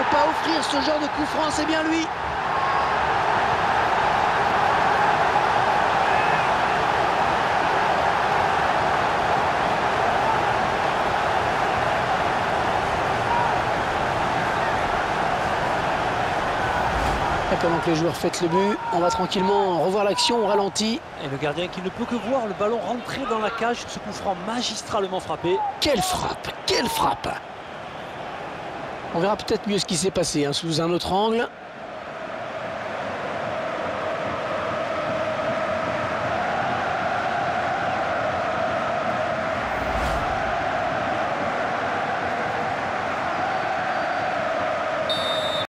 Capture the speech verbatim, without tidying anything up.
faut pas offrir ce genre de coup franc, c'est bien lui. Et pendant que les joueurs fêtent le but, on va tranquillement revoir l'action au ralenti. Et le gardien qui ne peut que voir le ballon rentrer dans la cage sur ce coup franc magistralement frappé. Quelle frappe, quelle frappe! On verra peut-être mieux ce qui s'est passé hein, sous un autre angle.